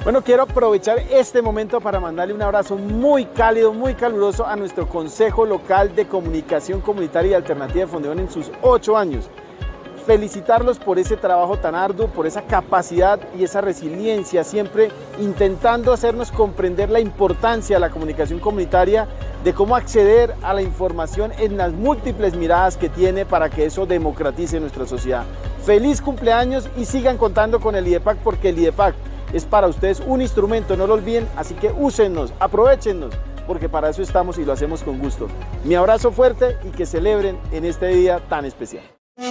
Bueno, quiero aprovechar este momento para mandarle un abrazo muy cálido, muy caluroso a nuestro Consejo Local de Comunicación Comunitaria y Alternativa de Fondeón en sus 8 años. Felicitarlos por ese trabajo tan arduo, por esa capacidad y esa resiliencia, siempre intentando hacernos comprender la importancia de la comunicación comunitaria, de cómo acceder a la información en las múltiples miradas que tiene para que eso democratice nuestra sociedad. Feliz cumpleaños y sigan contando con el IDEPAC, porque el IDEPAC es para ustedes un instrumento, no lo olviden, así que úsennos, aprovéchennos, porque para eso estamos y lo hacemos con gusto. Mi abrazo fuerte y que celebren en este día tan especial.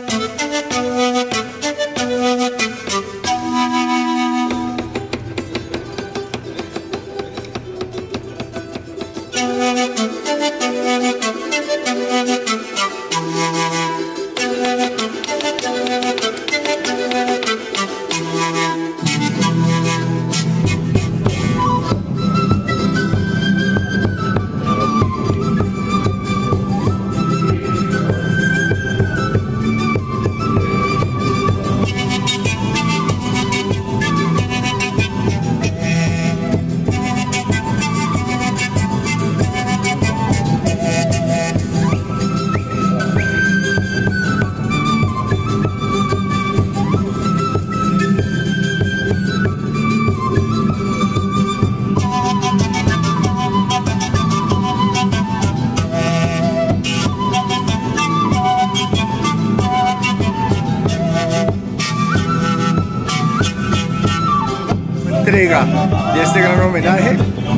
Entrega de este gran homenaje,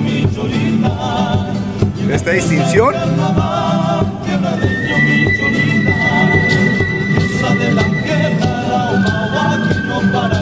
de esta distinción. Esa de la guerra,